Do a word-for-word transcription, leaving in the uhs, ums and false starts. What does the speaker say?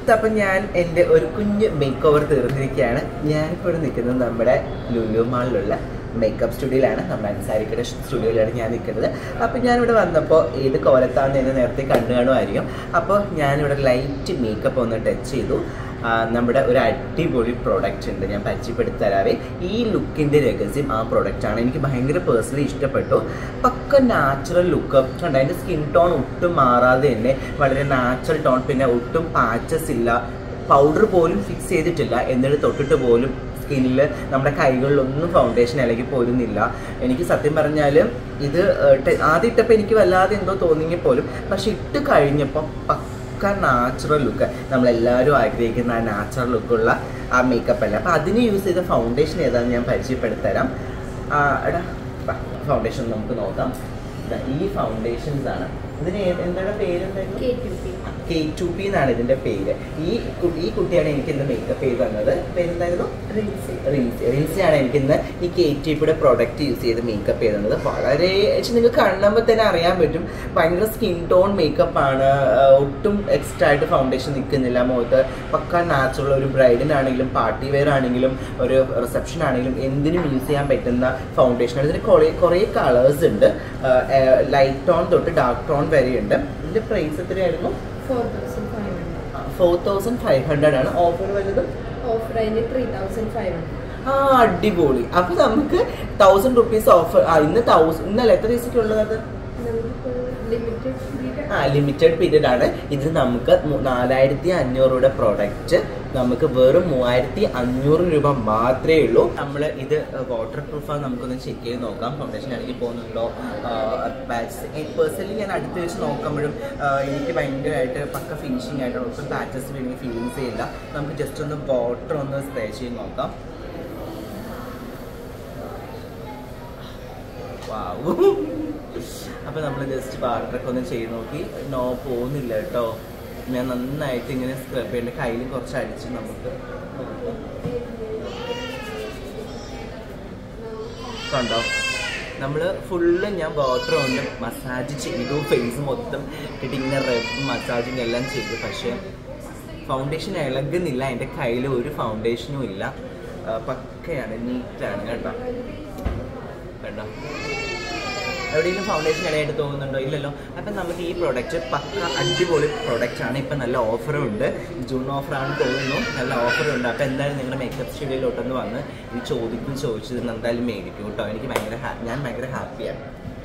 അപ്പം ഞാൻ എൻ്റെ ഒരു കുഞ്ഞ് മേക്ക് ഓവർ തീർന്നിരിക്കുകയാണ്. ഞാനിപ്പോൾ ഇവിടെ നിൽക്കുന്നത് നമ്മുടെ ലുലു മാളിലുള്ള മേക്കപ്പ് സ്റ്റുഡിയോയിലാണ്. നമ്മുടെ അൻസാരിക്കയുടെ സ്റ്റുഡിയോയിലാണ് ഞാൻ നിൽക്കുന്നത്. അപ്പോൾ ഞാനിവിടെ വന്നപ്പോൾ ഏത് കോലത്താണെന്ന് എന്നെ നേരത്തെ കണ്ടു കാണുമായിരിക്കും. അപ്പോൾ ഞാനിവിടെ ലൈറ്റ് മേക്കപ്പ് ഒന്ന് ടച്ച് ചെയ്തു. നമ്മുടെ ഒരു അടിപൊളി പ്രോഡക്റ്റ് ഉണ്ട്, ഞാൻ പരിചയപ്പെടുത്തി തരാവേ. ഈ ലുക്കിൻ്റെ രഹസ്യം ആ പ്രോഡക്റ്റാണ്. എനിക്ക് ഭയങ്കര പേഴ്സണലി ഇഷ്ടപ്പെട്ടു. പക്ക നാച്ചുറൽ ലുക്ക് കണ്ട, അതിൻ്റെ സ്കിൻ ടോൺ ഒട്ടും മാറാതെ തന്നെ വളരെ നാച്ചുറൽ ടോൺ, പിന്നെ ഒട്ടും പാച്ചസ് ഇല്ല, പൗഡർ പോലും ഫിക്സ് ചെയ്തിട്ടില്ല, എന്നിട്ട് തൊട്ടിട്ട് പോലും സ്കിന്നിൽ നമ്മുടെ കൈകളിലൊന്നും ഫൗണ്ടേഷൻ ഇളകി പോരുന്നില്ല. എനിക്ക് സത്യം പറഞ്ഞാൽ ഇത് ആദ്യം ഇട്ടപ്പോൾ എനിക്ക് വല്ലാതെ എന്തോ തോന്നിയെങ്കിൽ പോലും, പക്ഷെ ഇട്ട് കഴിഞ്ഞപ്പോൾ പക്ക നാച്ചുറൽ ലുക്ക്, നമ്മളെല്ലാവരും ആഗ്രഹിക്കുന്ന ആ നാച്ചുറൽ ലുക്കുള്ള ആ മേക്കപ്പ് അല്ല. അപ്പോൾ അതിന് യൂസ് ചെയ്ത ഫൗണ്ടേഷൻ ഏതാണെന്ന് ഞാൻ പരിചയപ്പെടുത്തരാം. എടാ ഫൗണ്ടേഷൻ നമുക്ക് നോക്കാം. ഈ ഫൗണ്ടേഷൻസ് ആണ്. ഇതിന് എന്താണ് പേരെന്തായിരുന്നു? കെ ടു പി എന്നാണ് ഇതിൻ്റെ പേര്. ഈ ഈ കുട്ടിയാണ് എനിക്ക് ഇന്ന് മേക്കപ്പ് ചെയ്ത് തന്നത്. പേരെന്തായിരുന്നു? റിൻസി. റിൻസിയാണ് എനിക്ക് ഇന്ന് ഈ കെ ടു പിയുടെ പ്രോഡക്റ്റ് യൂസ് ചെയ്ത് മേക്കപ്പ് ചെയ്ത് തന്നത്. വളരെ നിങ്ങൾക്ക് കാണുമ്പോൾ തന്നെ അറിയാൻ പറ്റും, ഭയങ്കര സ്കിൻ ടോൺ മേക്കപ്പ് ആണ്. ഒട്ടും എക്സ്ട്രാ ആയിട്ട് ഫൗണ്ടേഷൻ നിൽക്കുന്നില്ല മുഖത്ത്. പക്ക നാച്ചുറൽ, ഒരു ബ്രൈഡിനാണെങ്കിലും പാർട്ടി വെയർ ആണെങ്കിലും ഒരു റിസപ്ഷൻ ആണെങ്കിലും എന്തിനും യൂസ് ചെയ്യാൻ പറ്റുന്ന ഫൗണ്ടേഷനാണ്. ഇതിന് കുറേ കുറേ കളേഴ്സ് ഉണ്ട്. ലൈറ്റ് ടോൺ തൊട്ട് ഡാർക്ക് ടോൺ വരെയുണ്ട്. ഇതിൻ്റെ പ്രൈസ് എത്രയായിരുന്നു? ഫോർ തൗസൻഡ് ഫൈവ് ഹൺഡ്രഡ് ആണ്. ഓഫർ വലുത് ആ അടിപൊളി. അപ്പൊ നമുക്ക് തൗസൻഡ് റുപ്പീസ് ഓഫർ. ആ ഇന്ന് തൗസൻഡ് ഇന്നല്ല എത്ര ദിവസത്തേക്കുള്ളത്? അത് ആ ലിമിറ്റഡ് പീരീഡ് ആണ്. ഇത് നമുക്ക് നാലായിരത്തി അഞ്ഞൂറ് രൂപയുടെ പ്രോഡക്റ്റ് നമുക്ക് വെറും മൂവായിരത്തി അഞ്ഞൂറ് രൂപ മാത്രമേ ഉള്ളൂ. നമ്മൾ ഇത് വാട്ടർ പ്രൂഫാണ്. നമുക്കൊന്ന് ചെക്ക് ചെയ്ത് നോക്കാം ഫൗണ്ടേഷൻ ഇറങ്ങി പോകുന്നുണ്ടോ. പാച്ചസ് പേഴ്സണലി ഞാൻ അടുത്ത് വെച്ച് നോക്കുമ്പോഴും എനിക്ക് ഭയങ്കരമായിട്ട് പക്ക ഫിനിഷിംഗ് ആയിട്ട് ഒട്ടും പാച്ചസ് വേണമെങ്കിൽ ഫീലിങ്സ് ചെയ്യില്ല. നമുക്ക് ജസ്റ്റ് ഒന്ന് വാട്ടർ ഒന്ന് സ്പ്രേ ചെയ്ത് നോക്കാം. വാവ്. അപ്പോൾ നമ്മൾ ജസ്റ്റ് വാട്ടറൊക്കെ ഒന്ന് ചെയ്ത് നോക്കി. നോ പോകുന്നില്ല കേട്ടോ. ഞാൻ നന്നായിട്ട് ഇങ്ങനെ സ്ക്രബ് ചെയ്യേണ്ട, കയ്യിൽ കുറച്ച് അടിച്ച് നമുക്ക് കണ്ടോ. നമ്മൾ ഫുള്ള് ഞാൻ വാട്ടർ കൊണ്ട് മസാജ് ചെയ്തു, ഫേസ് മൊത്തം ഇട്ടിട്ട് ഇങ്ങനെ റെബ് മസാജിങ് എല്ലാം ചെയ്തു. പക്ഷേ ഫൗണ്ടേഷൻ ഇളകുന്നില്ല. എൻ്റെ കയ്യിൽ ഒരു ഫൗണ്ടേഷനും ഇല്ല. പക്കയാണ്, നീറ്റാണ് കേട്ടോ. കണ്ടോ, എവിടെയെങ്കിലും ഫൗണ്ടേഷൻ ഇടയായിട്ട് തോന്നുന്നുണ്ടോ? ഇല്ലല്ലോ. അപ്പം നമുക്ക് ഈ പ്രോഡക്റ്റ് പക്ക അടിപൊളി പ്രോഡക്റ്റാണ്. ഇപ്പം നല്ല ഓഫറും ഉണ്ട്. ജൂൺ ഓഫറാണ് തോന്നുന്നു. നല്ല ഓഫറുണ്ട്. അപ്പോൾ എന്തായാലും നിങ്ങളുടെ മേക്കപ്പ് സ്റ്റുഡിയോയിലോട്ടൊന്ന് വന്ന് ഇത് ചോദിക്കും, ചോദിച്ചത് എന്തായാലും മേടിക്കും കേട്ടോ. എനിക്ക് ഭയങ്കര ഞാൻ ഭയങ്കര ഹാപ്പിയാണ്.